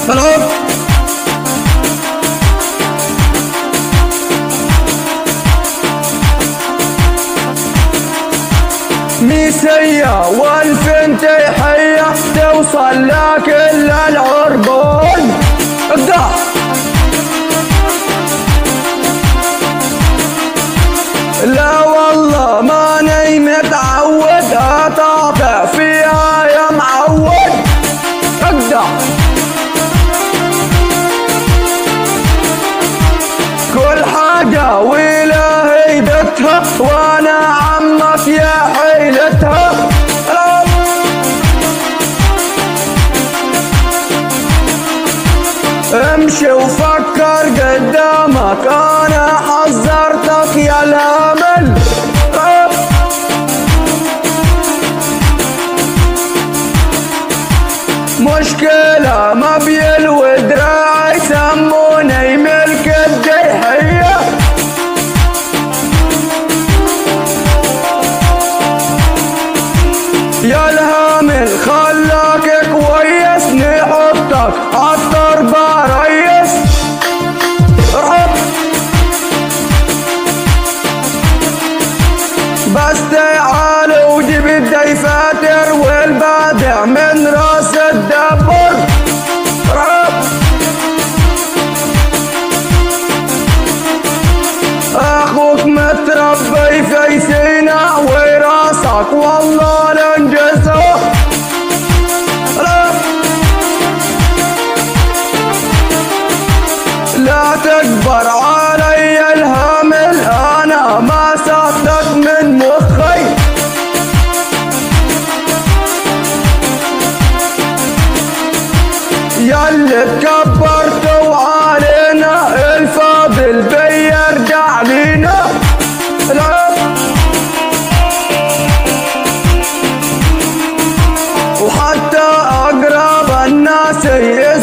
العب. ميسية والفين تحية توصل لكل العربون. ابدأ. لا والله ماني متعود اتابع فيها يا معود. ابدأ. كل حاجة ولا هيبتها وانا عمك يا حيلتها. امشي وفكر قدامك انا حذرتك يا الهمل. مشكلة ما بيلوي دراعي سموني ملك الدحية. يا الهامل خلاك كويس نحطك عالتربة ريس. ارحب. بس تعال وجيب الديفاتر والبادع من راس الدبر. ارحب. اخوك متربي في سينا وراسك والله لنجزه. لا تكبر علي الهامل انا ما ساعدك من مخي. ياللي تكبرتوا علينا الفاضل بيرجع لينا. وحتى اقرب الناس